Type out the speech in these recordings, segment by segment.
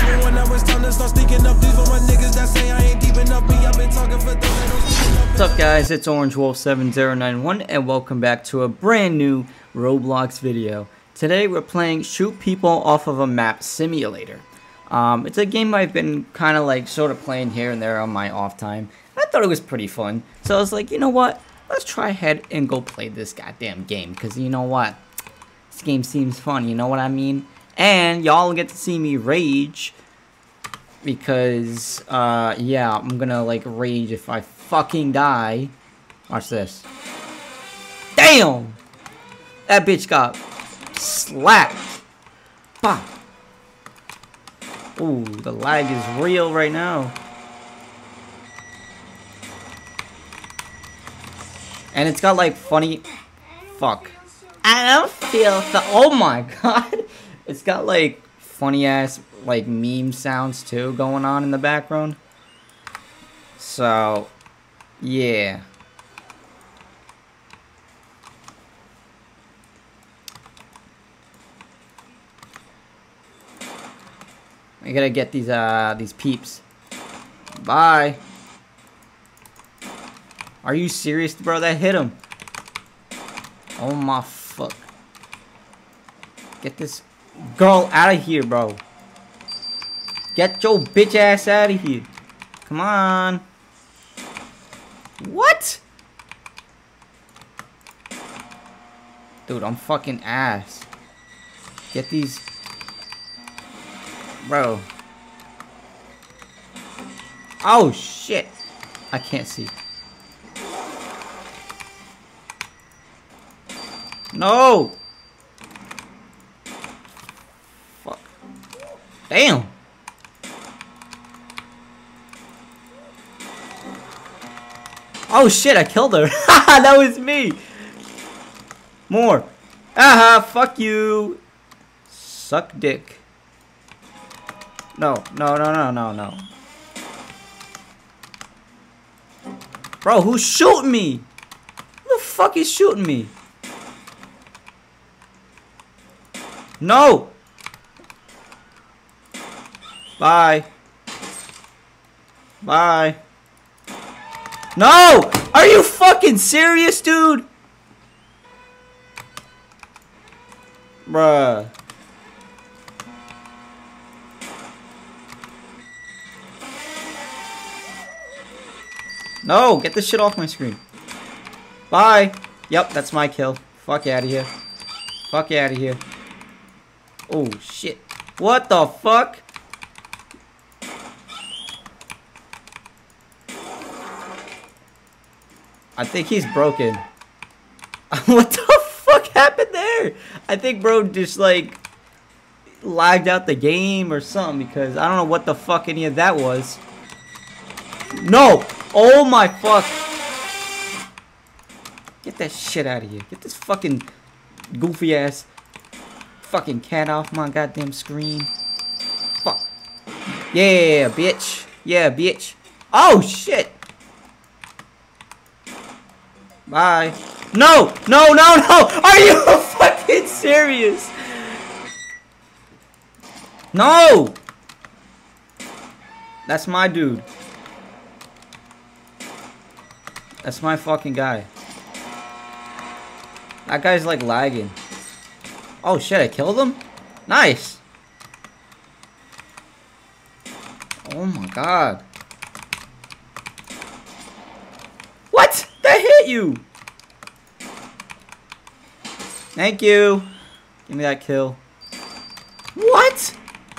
remember when I was time to start sneaking up. These were my niggas that say I ain't deep enough. Me, I've been talking for those that don't speak up. What's up guys, it's OrangeWolf7091 and welcome back to a brand new Roblox video. Today we're playing Shoot People Off of a Map Simulator. It's a game I've been kind of like sort of playing here and there on my off time. I thought it was pretty fun, so I was like, you know what? Let's try ahead and go play this goddamn game, because you know what? This game seems fun, you know what I mean? And y'all get to see me rage, because, yeah, I'm gonna, like, rage if I fucking die. Watch this. Damn! That bitch got slapped. Bah! Ooh, the lag is real right now. And it's got like funny... Fuck. I don't feel so... Oh my god. It's got like funny ass like meme sounds too going on in the background. So... yeah. I gotta get these peeps. Bye. Are you serious, bro? That hit him. Oh my fuck. Get this girl out of here, bro. Get your bitch ass out of here. Come on. What? Dude, I'm fucking ass. Get these... bro. Oh shit. I can't see. No! Fuck. Damn! Oh shit, I killed her! Haha, that was me! More! Aha, fuck you! Suck dick. No, no, no, no, no, no. Bro, who's shooting me? Who the fuck is shooting me? No! Bye. Bye. No! Are you fucking serious, dude? Bruh. No! Get this shit off my screen. Bye! Yep, that's my kill. Fuck out of here. Fuck out of here. Oh shit. What the fuck? I think he's broken. What the fuck happened there? I think bro just like lagged out the game or something, because I don't know what the fuck any of that was. No! Oh my fuck. Get that shit out of here. Get this fucking goofy ass fucking cat off my goddamn screen. Fuck. Yeah, bitch. Yeah, bitch. Oh, shit. Bye. No! No, no, no! Are you fucking serious? No! That's my dude. That's my fucking guy. That guy's like lagging. Oh shit, I killed him? Nice! Oh my god. What? That hit you! Thank you. Give me that kill. What?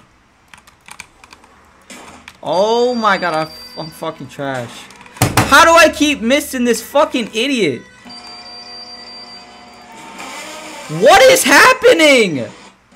Oh my god, I'm fucking trash. How do I keep missing this fucking idiot? What is happening?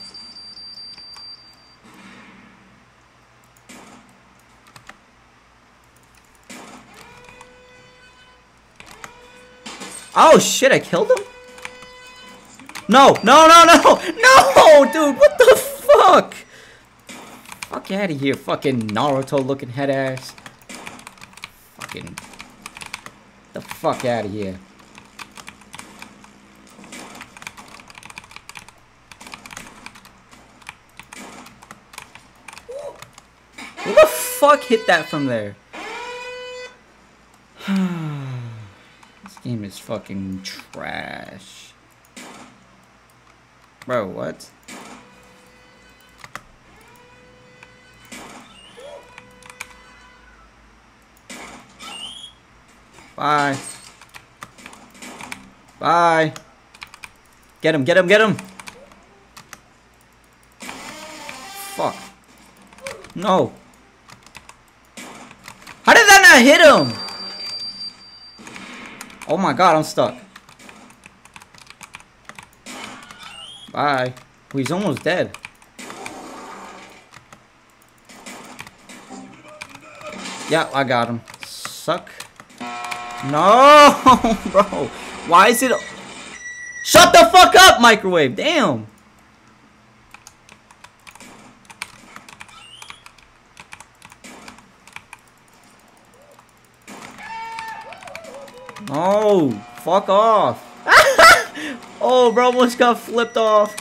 Oh shit, I killed him? No, no, no, no! No, dude, what the fuck? Fuck out of here, fucking Naruto looking head ass. Fucking... the fuck out of here. Who the fuck hit that from there? This game is fucking trash. Bro, what? Bye. Bye. Get him, get him, get him! Fuck. No. How did that not hit him? Oh my god, I'm stuck. Bye. Oh, he's almost dead. Yeah, I got him. Suck. No, bro. Why is it... Shut the fuck up, microwave. Damn. No, fuck off. Oh, bro, almost got flipped off.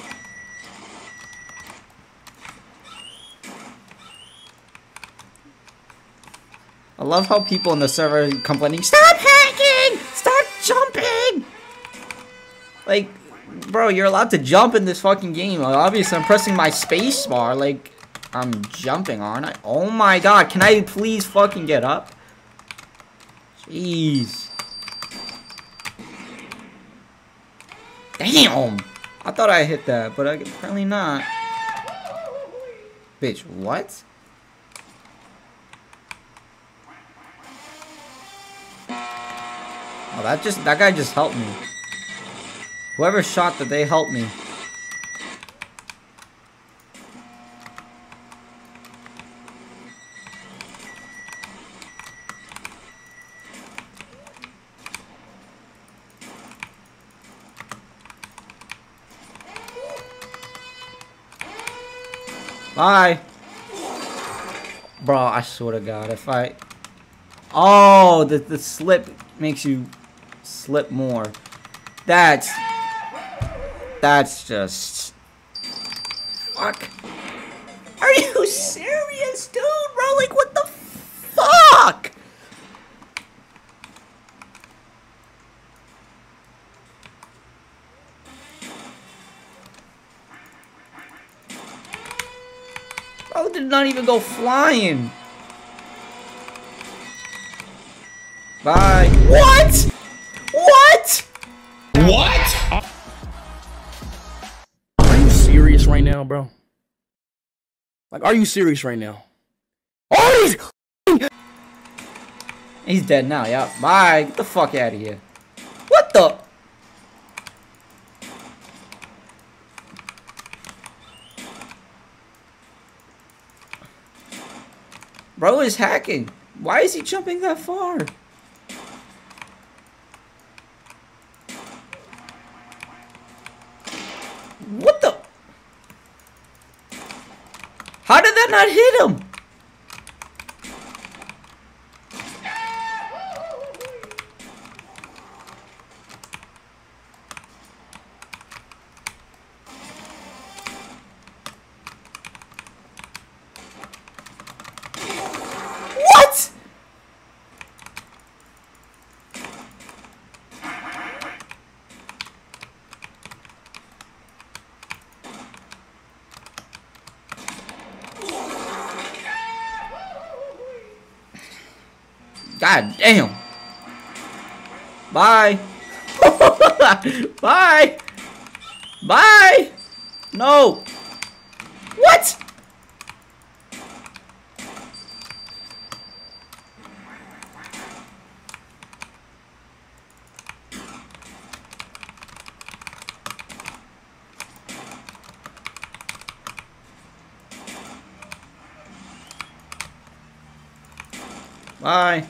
I love how people in the server are complaining, stop hacking! Stop jumping! Like, bro, you're allowed to jump in this fucking game. Like, obviously, I'm pressing my space bar. Like, I'm jumping, aren't I? Oh my god, can I please fucking get up? Jeez. Damn! I thought I hit that, but apparently not. Bitch, what? Oh, that guy just helped me. Whoever shot that, they helped me. Bye. Bro, I swear to God, if I... Oh, the slip makes you slip more. That's just... Fuck. Are you serious, dude? Bro, like, what the fuck? Bro, did not even go flying. Bye. What? What? What? Are you serious right now, bro? Like, are you serious right now? Oh, He's dead now, yeah. Bye. Get the fuck out of here. What the? Bro is hacking. Why is he jumping that far? What the? How did that not hit him? What? God damn. Bye. Bye. Bye. No. What? Bye.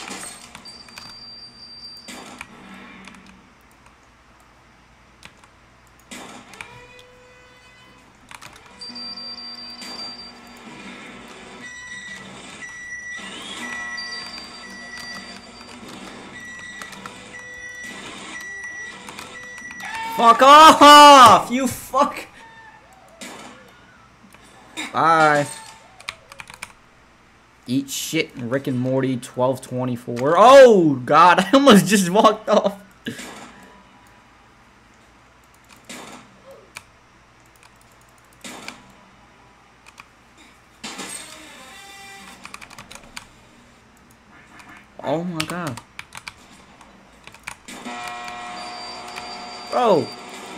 Fuck off! You fuck! Bye. Eat shit, Rick and Morty 1224. Oh, God, I almost just walked off. Oh my God. Bro.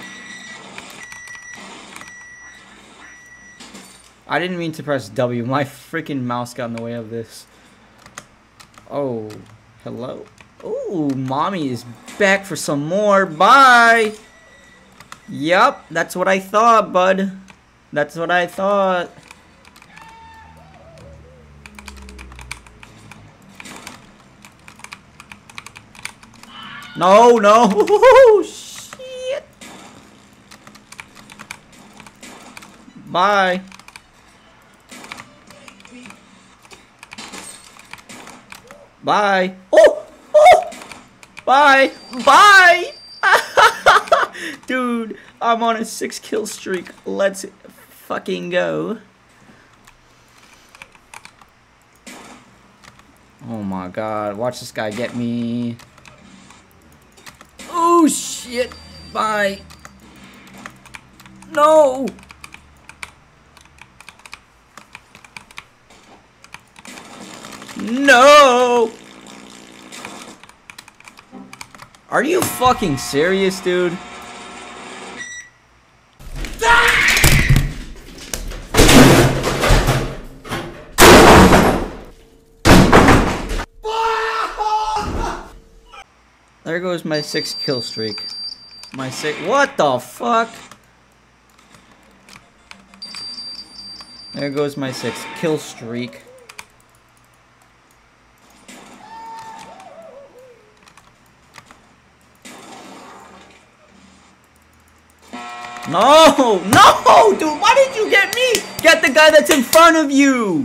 I didn't mean to press W. My freaking mouse got in the way of this. Oh, hello? Oh, mommy is back for some more. Bye. Yup, that's what I thought, bud. That's what I thought. No, no. Shit. Bye. Bye. Oh! Oh! Bye. Bye. Dude, I'm on a 6-kill streak. Let's fucking go. Oh my God. Watch this guy get me. Oh shit. Bye. No. No! Are you fucking serious, dude? There goes my 6-kill streak. What the fuck? There goes my 6-kill streak. No! No! Dude, why did you get me? Get the guy that's in front of you!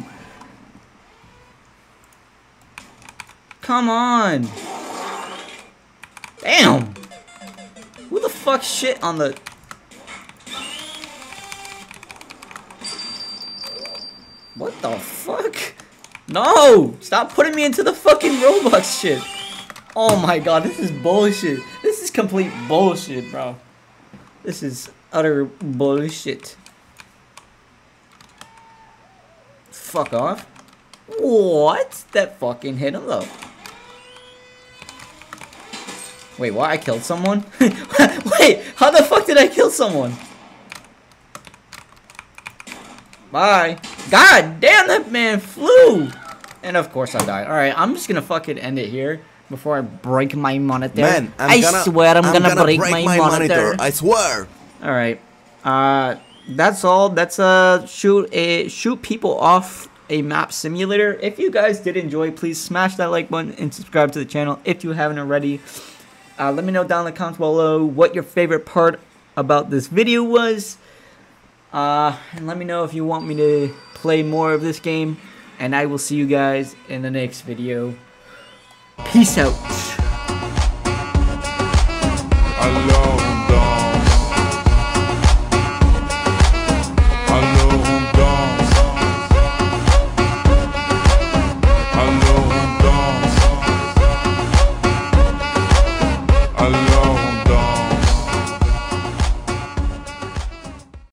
Come on. Damn! Who the fuck shit on the... What the fuck? No! Stop putting me into the fucking Roblox shit. Oh my God, this is bullshit. This is complete bullshit, bro. This is utter bullshit. Fuck off. What? That fucking hit him though. Wait, what? I killed someone? Wait, how the fuck did I kill someone? Bye. God damn, that man flew. And of course I died. Alright, I'm just gonna fucking end it here before I break my monitor. Man, I swear I'm gonna break my monitor. I swear. Alright. That's all. That's shoot people off a map simulator. If you guys did enjoy, please smash that like button and subscribe to the channel if you haven't already. Let me know down in the comments below what your favorite part about this video was. And let me know if you want me to play more of this game. And I will see you guys in the next video. Peace out.